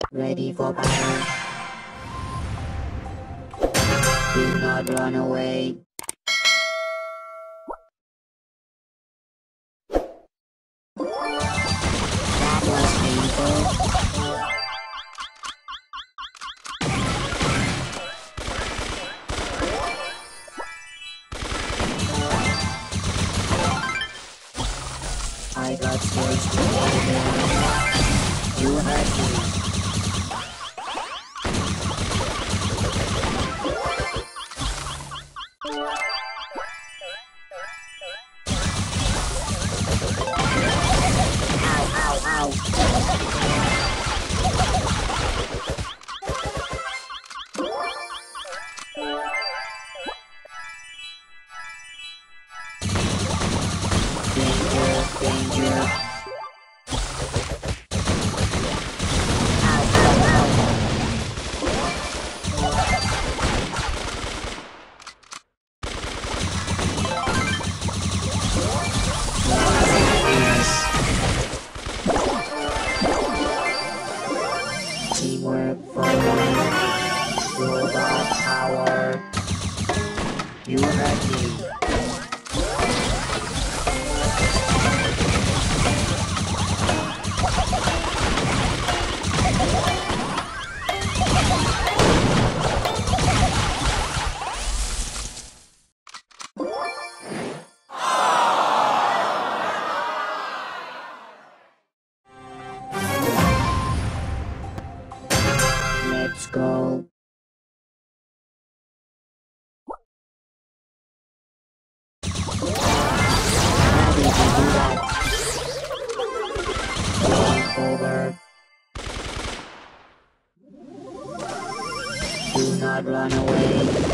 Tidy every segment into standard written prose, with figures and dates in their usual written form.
Ready for battle. Do not run away. That was painful. I got stage to you hurt me. Teamwork for one. Robot power. You hurt me. Let's go. How did you do that? Game over. Do not run away.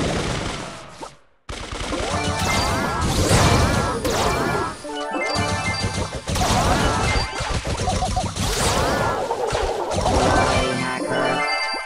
Bye, hacker.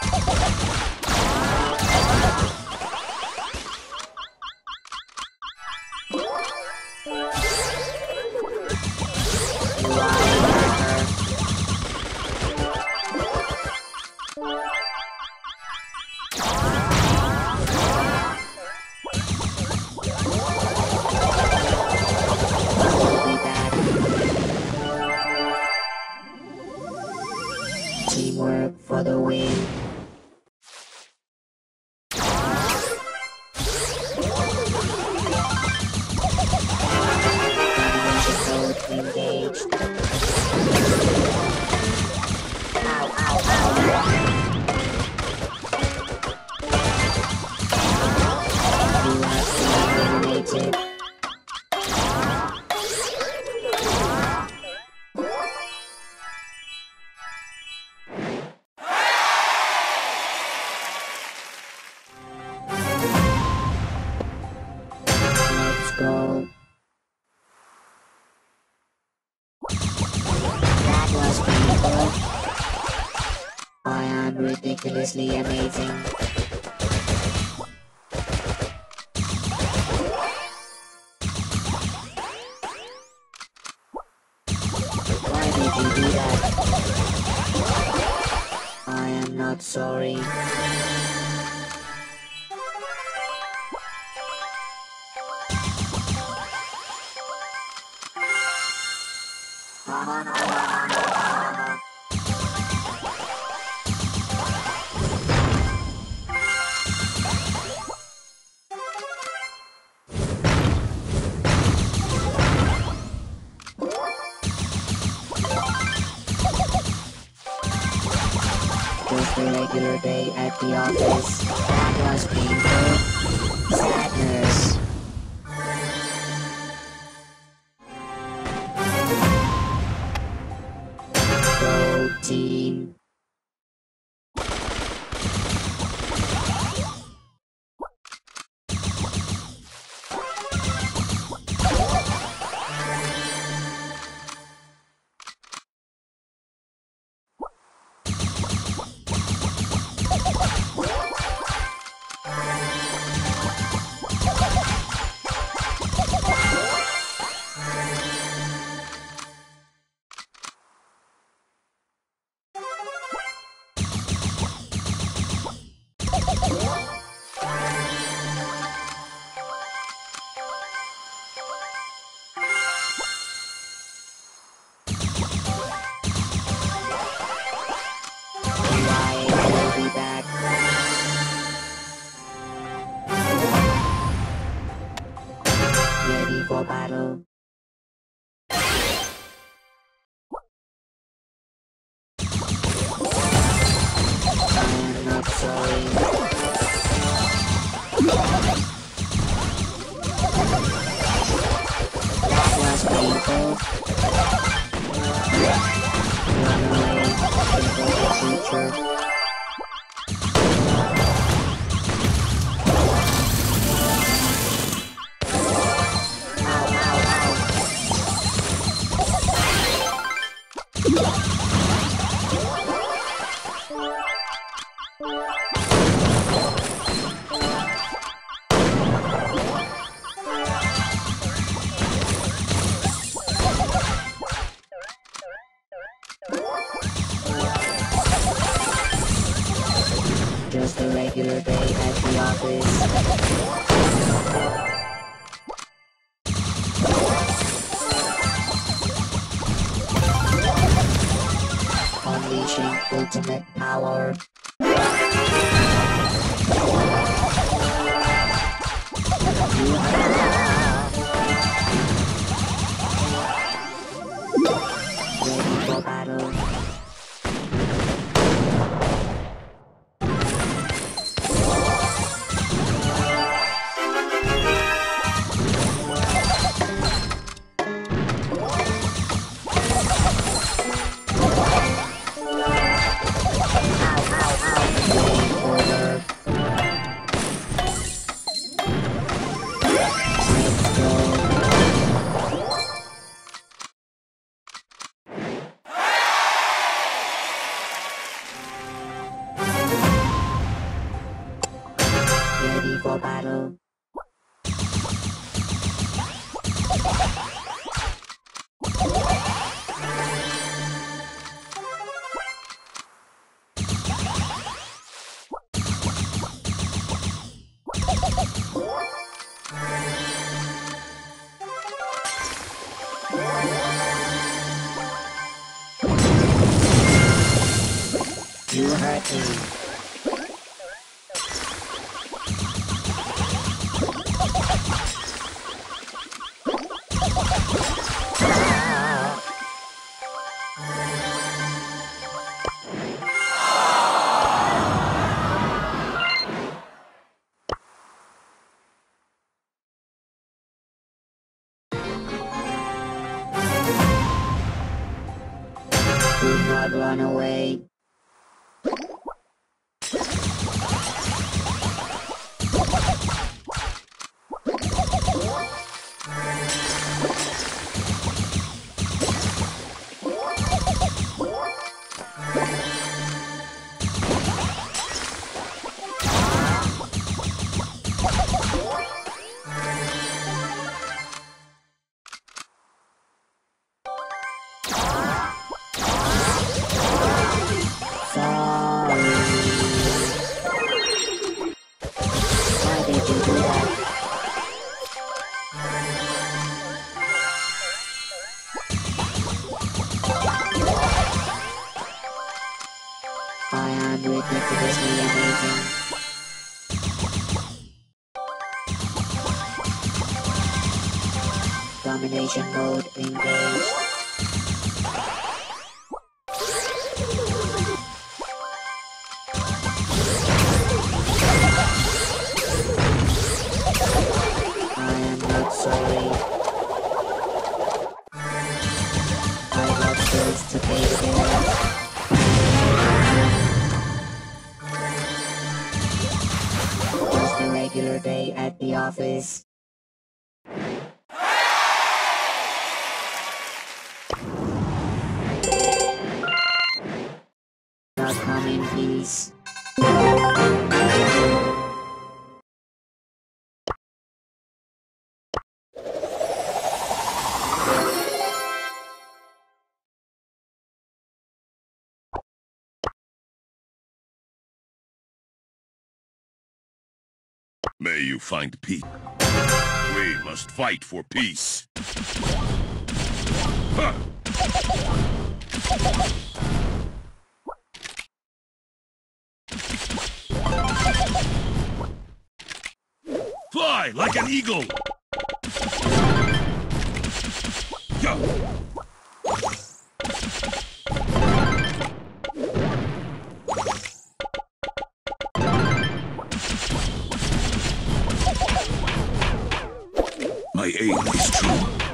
Teamwork for the win. Engaged. Ow, ow, ow. You have been eliminated. Let's go. That was painful. I am ridiculously amazing. Why did you do that? I am not sorry. Just a regular day at the office. That was painful. Sadness. Go team. I will be back. Ready for battle. I'm not sorry. That was painful. Run away before the future. Just a regular day at the office. Unleashing ultimate power. Ready for battle. Ready for battle. You hurt me. Do not run away. I am ridiculously amazing. Domination mode engaged. I am not sorry. I love those to face it. Just a regular day at the office. Now come in peace. May you find peace. We must fight for peace. Huh. Fly like an eagle! Yo! My aim is true.